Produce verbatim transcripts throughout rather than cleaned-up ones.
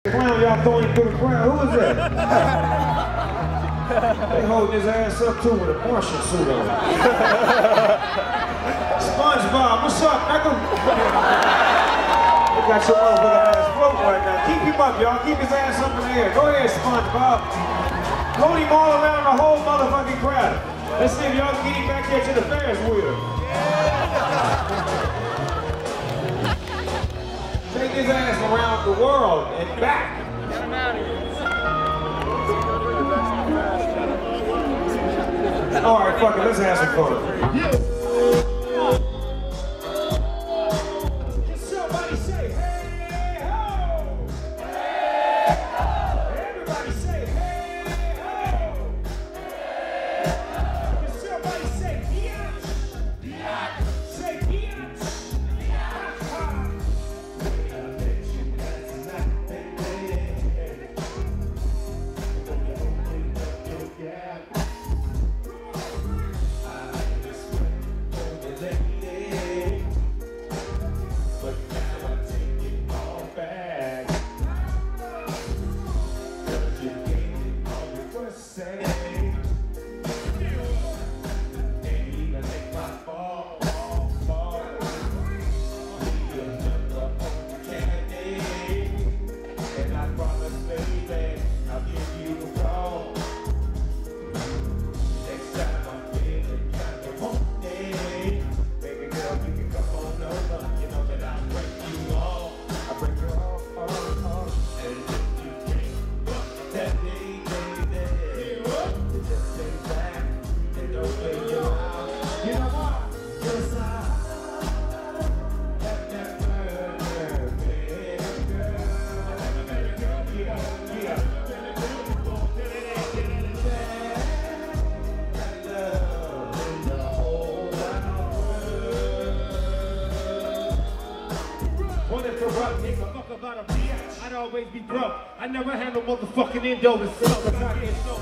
Clown, y'all throwing him through the crowd. Who is that? They holding his ass up too with a Martian suit on. SpongeBob, what's up, nigga? We got your motherfucking ass floating right now. Keep him up, y'all. Keep his ass up in the air. Go ahead, SpongeBob. Hold him all around the whole motherfucking crowd. Let's see if y'all can get him back here to the Ferris wheel. Take his ass around the world and back. Get him out of here. All right, fuck it. Let's have some fun. Can somebody say, hey, ho? Hey, ho. Everybody say, hey, ho. Can somebody say, biatch? Biatch. Say, biatch. Biatch. I'd always be broke. I never had no motherfucking endo to sell. Cause I get so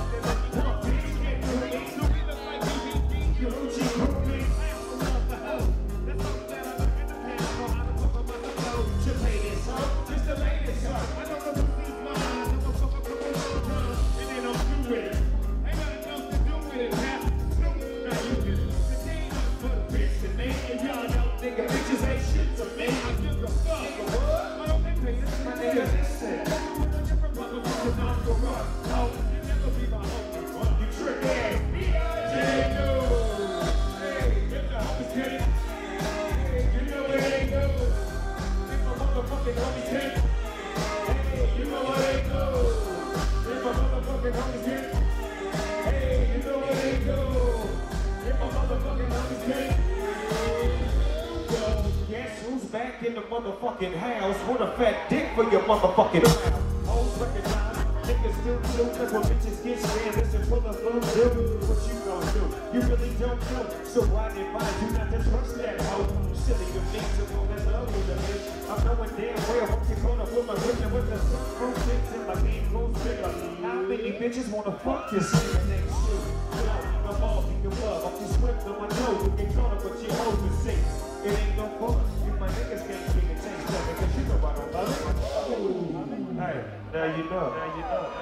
in the motherfucking house with a fat dick for your motherfucking mouth. Hoes recognize, niggas still do, cause when bitches get scared, listen for the little do. What you gonna do? You really don't know, so I advise you not to trust that hoe. Silly you need to go in love with a bitch. I'm knowing damn well what you're gonna put my women with the sun from chicks and my game goes bigger. How many bitches wanna fuck this nigga next shit? Yo, I'm all in your love, I'm just swift on my nose, you get caught up with your hoes and six. It ain't no fun. My niggas can't speak and change that because you know I don't love it. Ooh. Hey, now you know. Now you know.